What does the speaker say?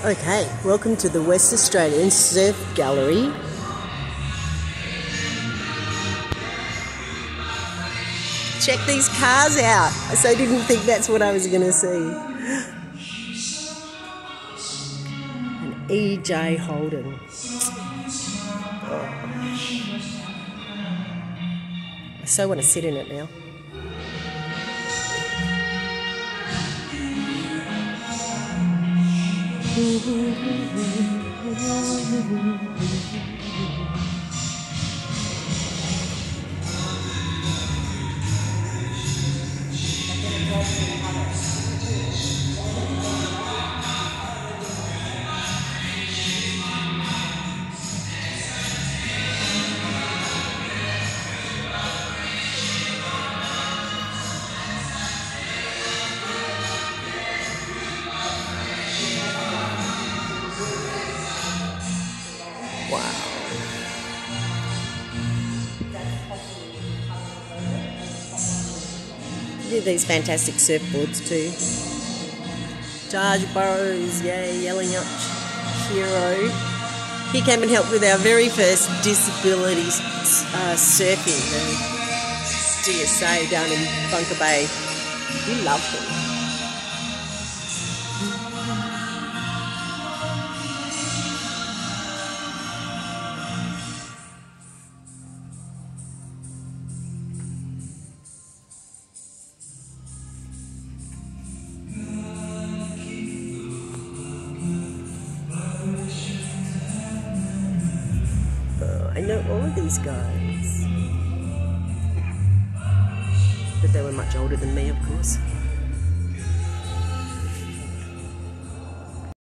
Okay, welcome to the West Australian Surf Gallery. Check these cars out. I so didn't think that's what I was going to see. An E.J. Holden. Oh. I so want to sit in it now. Wow. Yeah, these fantastic surfboards too. George Burrows, yay, yelling up hero. He came and helped with our very first disability surfing, the DSA down in Bunker Bay. We loved him. I know all of these guys, but they were much older than me, of course.